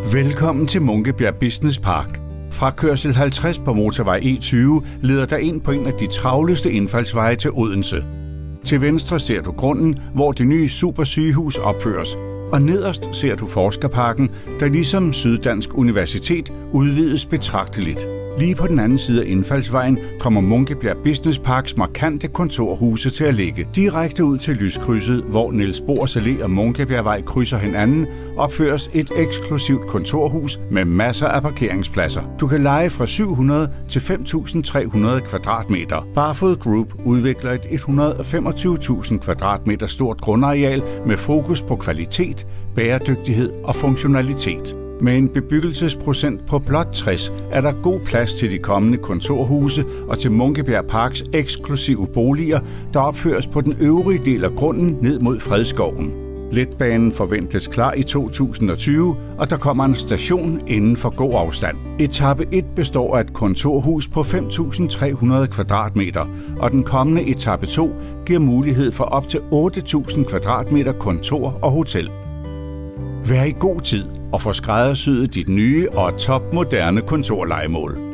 Velkommen til Munkebjerg Business Park. Fra kørsel 50 på motorvej E20 leder der ind på en af de travleste indfaldsveje til Odense. Til venstre ser du grunden, hvor det nye supersygehus opføres, og nederst ser du Forskerparken, der ligesom Syddansk Universitet udvides betragteligt. Lige på den anden side af indfaldsvejen kommer Munkebjerg Business Parks markante kontorhuse til at ligge. Direkte ud til lyskrydset, hvor Niels Bohrs Allé og Munkebjergvej krydser hinanden, opføres et eksklusivt kontorhus med masser af parkeringspladser. Du kan leje fra 700 til 5.300 kvadratmeter. Barfod Group udvikler et 125.000 kvadratmeter stort grundareal med fokus på kvalitet, bæredygtighed og funktionalitet. Med en bebyggelsesprocent på blot 60 er der god plads til de kommende kontorhuse og til Munkebjerg Parks eksklusive boliger, der opføres på den øvrige del af grunden ned mod Fredskoven. Letbanen forventes klar i 2020, og der kommer en station inden for god afstand. Etape 1 består af et kontorhus på 5.300 kvadratmeter, og den kommende etape 2 giver mulighed for op til 8.000 kvadratmeter kontor og hotel. Vær i god tid og få skræddersyet dit nye og topmoderne kontorlejemål.